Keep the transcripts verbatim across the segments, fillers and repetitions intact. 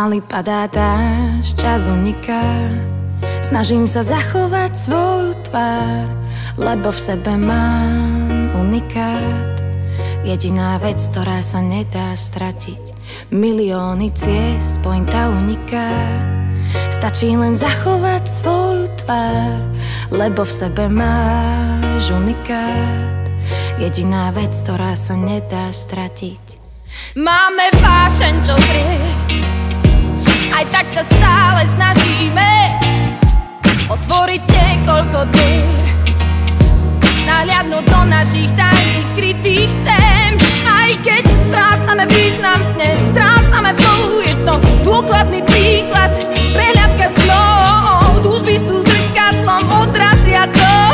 Pomaly padá dážď, čas uniká. Snažím sa zachovať svoju tvár, lebo v sebe mám unikát. Jediná vec, ktorá sa nedá stratiť. Milióny ciest, pointa uniká. Stačí len zachovať svoju tvár, lebo v sebe máš unikát. Jediná vec, ktorá sa nedá stratiť. Máme vášeň, čo zrie, aj tak sa stále snažíme otvoriť niekoľko dvier, nahliadnúť do našich tajných skrytých tém. Aj keď strácame význam, nestrácame flow. Je to dôkladný príklad, prehľadka snov. Túžby sú zrkadlom, odrazia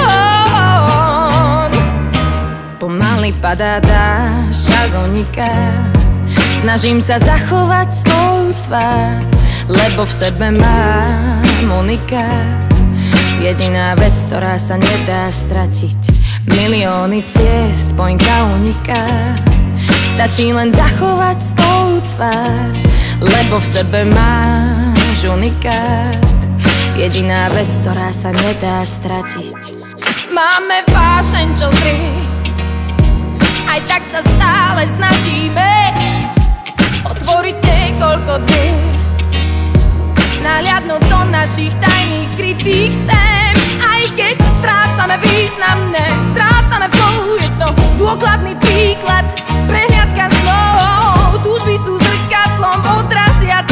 tón. Pomaly padá dážď, čas uniká. Snažím sa zachovať svoju tvár, lebo v sebe mám unikát. Jediná vec, ktorá sa nedá stratiť. Milióny ciest, pointa uniká. Stačí len zachovať svoju tvár, lebo v sebe máš unikát. Jediná vec, ktorá sa nedá stratiť. Máme vášeň, čo zrie, aj tak sa stále snažíme otvoriť niekoľko dvier, nahliadnúť do našich tajných skrytých tém. Aj keď strácame význam, nestrácame flow. Je to dôkladný príklad, prehliadka snov. Túžby sú zrkadlom, odrazia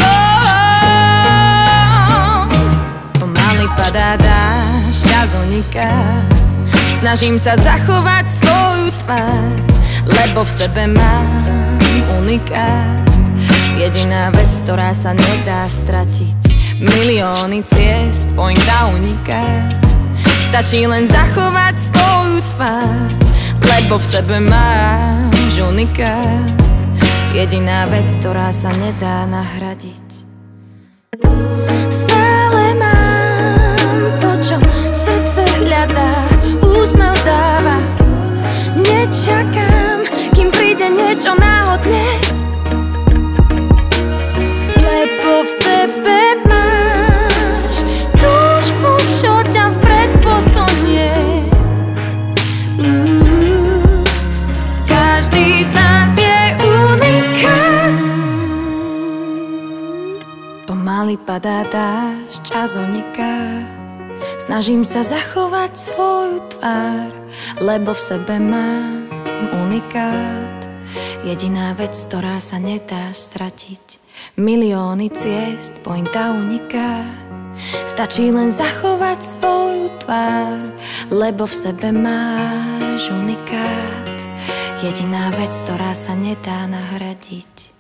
tón. Pomaly padá dážď, čas uniká. Snažím sa zachovať svoju tvár, lebo v sebe mám unikát. Jediná vec, ktorá sa nedá stratiť. Milióny ciest, pointa uniká. Stačí len zachovať svoju tvár, lebo v sebe máš unikát. Jediná vec, ktorá sa nedá nahradiť. Stále mám to, čo srdce hľadá, úsmev dáva. Nečakám, kým príde niečo náhodne, lebo v sebe máš túžbu, čo ťa vpred posunie. uh, Každý z nás je unikát. Pomaly padá dážď, čas uniká. Snažím sa zachovať svoju tvár, lebo v sebe mám unikát. Jediná vec, ktorá sa nedá stratiť. Milióny ciest, pointa uniká. Stačí len zachovať svoju tvár, lebo v sebe máš unikát. Jediná vec, ktorá sa nedá nahradiť.